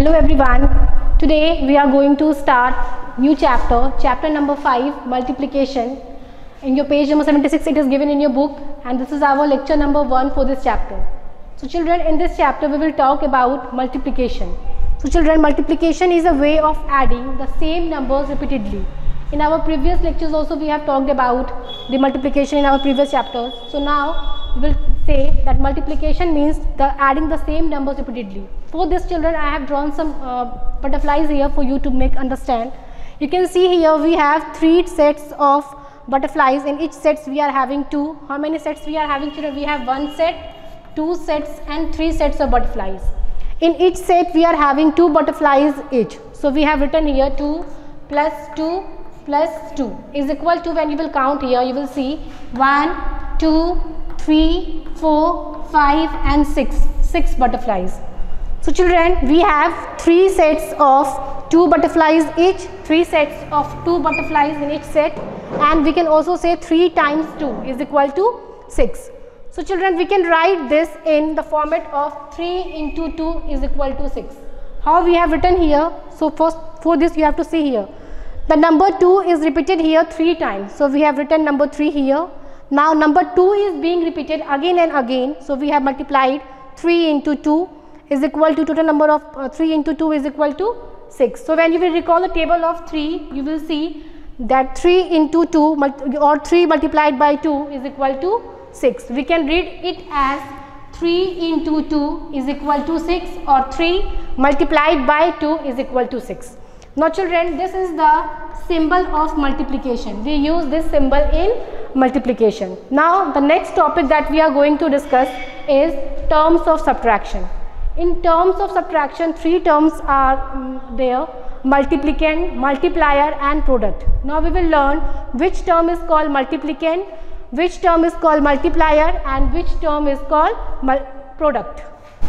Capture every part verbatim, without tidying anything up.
Hello everyone. Today we are going to start new chapter, chapter number five, multiplication. In your page number seventy-six, it is given in your book, and this is our lecture number one for this chapter. So children, in this chapter we will talk about multiplication. So children, multiplication is a way of adding the same numbers repeatedly. In our previous lectures also we have talked about the multiplication in our previous chapters. So now we will say that multiplication means the adding the same numbers repeatedly. For this children, I have drawn some uh, butterflies here for you to make understand. You can see here we have three sets of butterflies. In each sets we are having two. How many sets we are having children? We have one set, two sets and three sets of butterflies. In each set we are having two butterflies each. So we have written here two plus two plus two is equal to, when you will count here you will see one, two, three, four, five and six. six butterflies. So children, we have three sets of two butterflies each, three sets of two butterflies in each set, and we can also say three times two is equal to six. So children, we can write this in the format of three into two is equal to six. How we have written here? So first, for this you have to see here. The number two is repeated here three times. So we have written number three here. Now number two is being repeated again and again. So we have multiplied three into two is equal to, total number of uh, three into two is equal to six. So when you will recall the table of three, you will see that three into two or three multiplied by two is equal to six. We can read it as three into two is equal to six, or three multiplied by two is equal to six. Now children, this is the symbol of multiplication. We use this symbol in multiplication. Now the next topic that we are going to discuss is terms of subtraction. In terms of subtraction, three terms are um, there: multiplicand, multiplier and product. Now we will learn which term is called multiplicand, which term is called multiplier and which term is called product.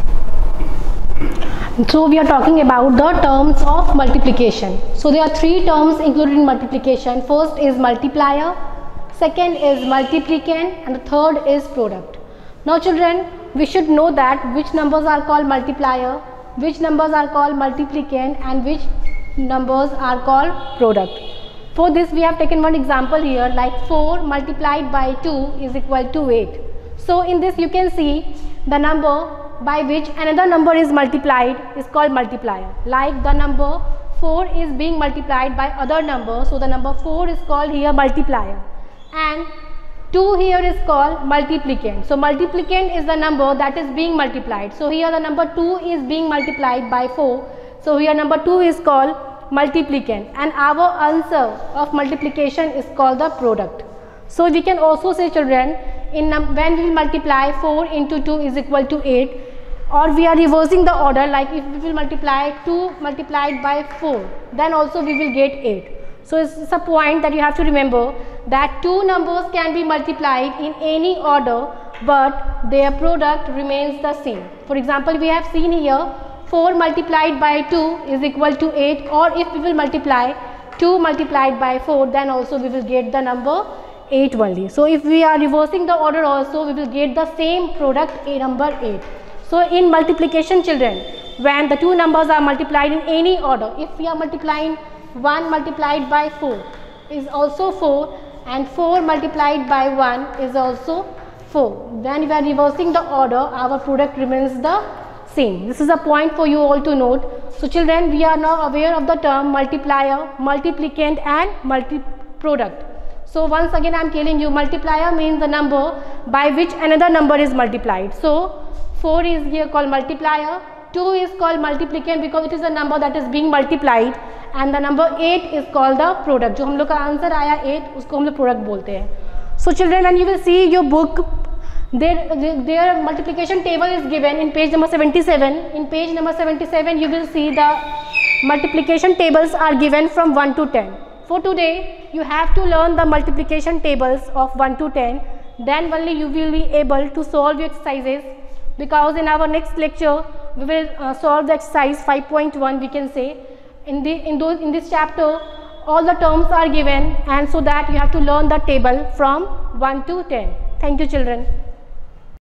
So we are talking about the terms of multiplication. So there are three terms included in multiplication. First is multiplier, second is multiplicand and the third is product. Now children, we should know that which numbers are called multiplier, which numbers are called multiplicand and which numbers are called product. For this we have taken one example here, like four multiplied by two is equal to eight. So in this you can see the number by which another number is multiplied is called multiplier. Like the number four is being multiplied by other number, so the number four is called here multiplier, and two here is called multiplicand. So multiplicand is the number that is being multiplied. So here the number two is being multiplied by four, so here number two is called multiplicand, and our answer of multiplication is called the product. So we can also say children, in when we will multiply four into two is equal to eight, or we are reversing the order, like if we will multiply two multiplied by four, then also we will get eight. So it's a point that you have to remember that two numbers can be multiplied in any order, but their product remains the same. For example, we have seen here four multiplied by two is equal to eight, or if we will multiply two multiplied by four, then also we will get the number eight only. So if we are reversing the order also, we will get the same product, a number eight. So in multiplication children, when the two numbers are multiplied in any order, if we are multiplying one multiplied by four is also four, and four multiplied by one is also four, then we are reversing the order, our product remains the same. This is a point for you all to note. So children, we are now aware of the term multiplier, multiplicand and multi-product. So once again I am telling you, multiplier means the number by which another number is multiplied. So four is here called multiplier, two is called multiplicand because it is a number that is being multiplied, and the number eight is called the product. जो हम लोग का answer आया eight, उसको हम लोग product बोलते हैं. So children, when you will see your book, their their multiplication table is given in page number seventy-seven. In page number seventy-seven, you will see the multiplication tables are given from one to ten. For today, you have to learn the multiplication tables of one to ten. Then only you will be able to solve your exercises, because in our next lecture we will uh, solve the exercise five point one. We can say in the in those in this chapter all the terms are given, and so that you have to learn the table from one to ten. Thank you children.